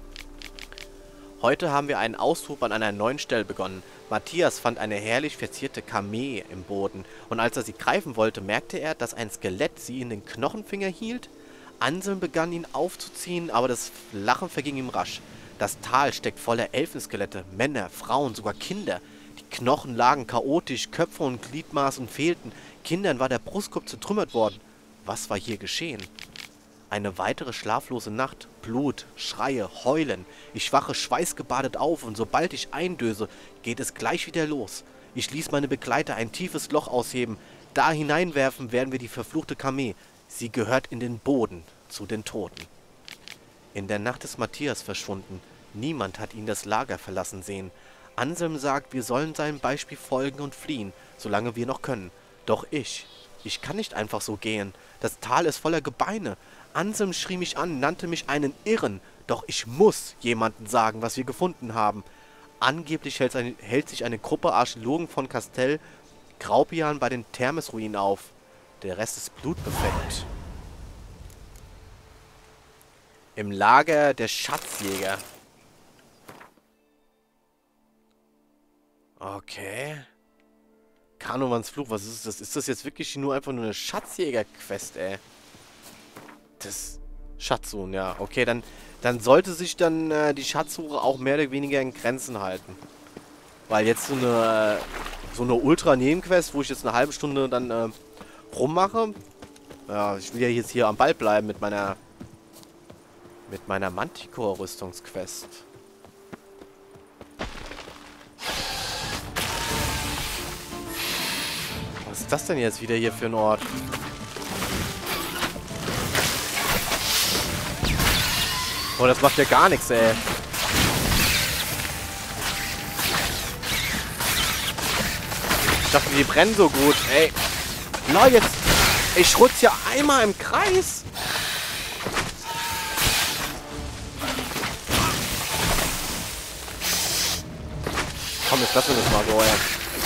A: Heute haben wir einen Aushub an einer neuen Stelle begonnen. Matthias fand eine herrlich verzierte Kamee im Boden, und als er sie greifen wollte, merkte er, dass ein Skelett sie in den Knochenfinger hielt. Anselm begann ihn aufzuziehen, aber das Lachen verging ihm rasch. Das Tal steckt voller Elfenskelette, Männer, Frauen, sogar Kinder. Die Knochen lagen chaotisch, Köpfe und Gliedmaßen fehlten. Kindern war der Brustkorb zertrümmert worden. Was war hier geschehen? Eine weitere schlaflose Nacht. Blut, Schreie, Heulen. Ich wache schweißgebadet auf und sobald ich eindöse, geht es gleich wieder los. Ich ließ meine Begleiter ein tiefes Loch ausheben. da hineinwerfen, werden wir die verfluchte Kamee. Sie gehört in den Boden, zu den Toten. In der Nacht ist Matthias verschwunden. Niemand hat ihn das Lager verlassen sehen. Anselm sagt, wir sollen seinem Beispiel folgen und fliehen, solange wir noch können. Doch ich kann nicht einfach so gehen. Das Tal ist voller Gebeine. Anselm schrie mich an, nannte mich einen Irren. Doch ich muss jemandem sagen, was wir gefunden haben. Angeblich hält sich eine Gruppe Archäologen von Kastel Graupian bei den Thermes-Ruinen auf. Der Rest ist blutbefleckt. Im Lager der Schatzjäger. Okay. Kanovans Fluch, was ist das? Ist das jetzt wirklich nur einfach nur eine Schatzjäger-Quest, ey? Das Schatzsuchen, ja. Okay, dann sollte sich dann die Schatzsuche auch mehr oder weniger in Grenzen halten. Weil jetzt so eine Ultra-Nebenquest, wo ich jetzt eine halbe Stunde dann rummache. Ja, ich will ja jetzt hier am Ball bleiben mit meiner Manticore-Rüstungsquest. Was ist das denn jetzt wieder hier für ein Ort? Oh, das macht ja gar nichts, ey. Ich dachte, die brennen so gut, ey. Leute, jetzt... Ich rutsch ja einmal im Kreis. Komm, jetzt lassen wir das mal so, ey.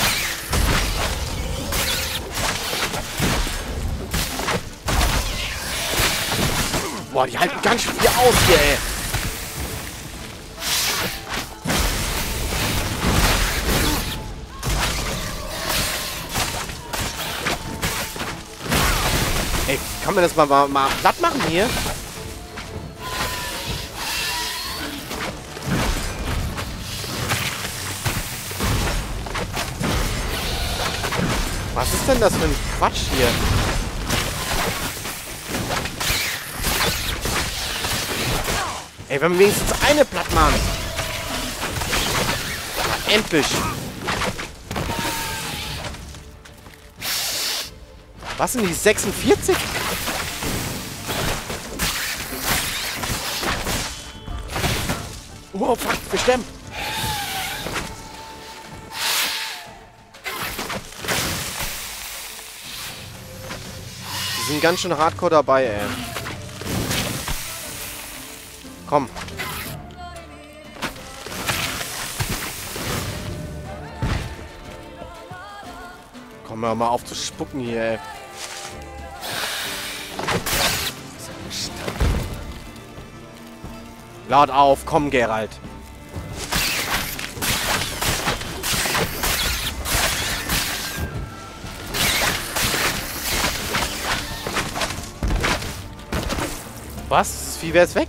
A: Boah, die halten ganz schön viel aus hier, ey. Ey, kann man das mal platt machen hier? Was ist denn das für ein Quatsch hier? Ey, wenn wir wenigstens eine platt machen. Endlich. Was sind die 46? Wow, fuck, wir sterben. Die sind ganz schön hardcore dabei, ey. Komm. Komm, hör mal auf zu spucken hier, ey. Laut auf, komm, Geralt. Was? Wie wär's weg?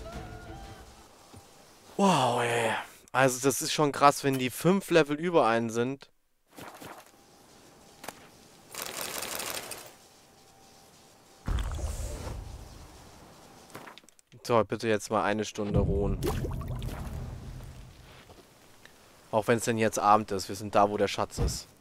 A: Wow, ey. Also das ist schon krass, wenn die 5 Level über einen sind. So, bitte jetzt mal eine Stunde ruhen. Auch wenn es denn jetzt Abend ist. Wir sind da, wo der Schatz ist.